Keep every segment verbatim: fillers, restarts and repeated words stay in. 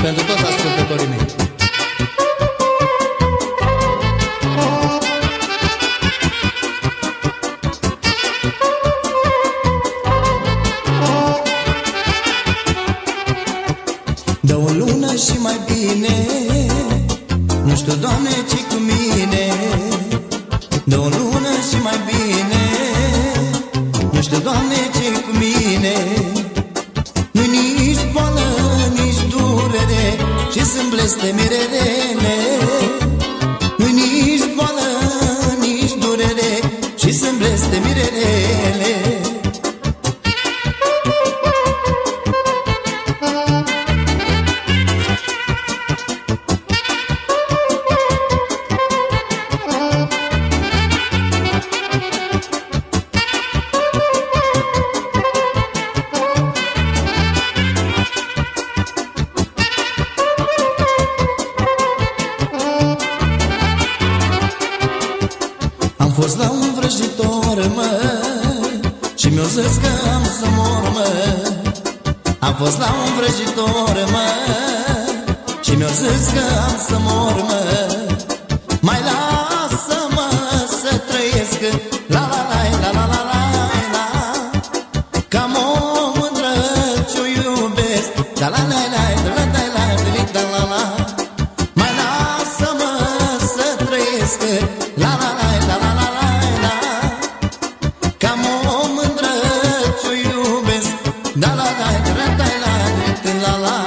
pentru toți ascultătorii mei. Dă o lună și mai bine, nu știu, Doamne, ce cu mine. Dă o lună și mai bine, nu știu, Doamne, ce cu mine. Nu-i nici boală, nici durere, și sunt blestemire rele. Nu-i nici boală, nici durere, și sunt blestemire rele. Am fost la un vrăjitor, mă, și mi-o zis că am să mor, mă. Am fost la un vrăjitor, mă, și mi-o zis că am să mor, mă. Mai lasă-mă să trăiesc, la la la la la la la la, că am o mândră ce-o iubesc, da la la la la la la la la la la. Mai lasă-mă să trăiesc, la la la la la la la la, că am o mândră ce-o iubesc, da la la la la la la la la.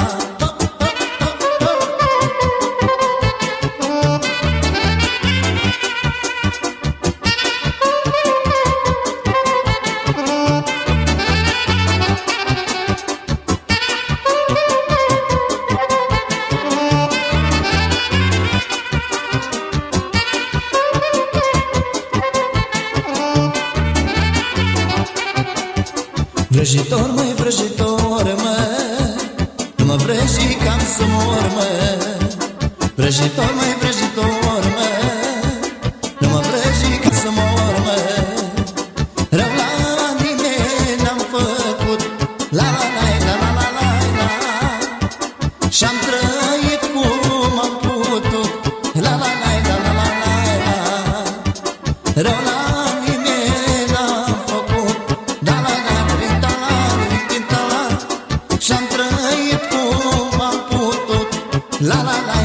Vrăjitor, măi, vrăjitor, mă, nu mă vrăji că am să mor, mă. Vrăjitor, măi, vrăjitor, mă, nu mă vrăji că să mor, mă. Rău la nimeni n-am făcut, la la la la la la la la, și-am trăit cum am putut, la la la la la la la la. Rău la nimeni n-am făcut, da la la la la la, și-am trăit cum am putut, la la la.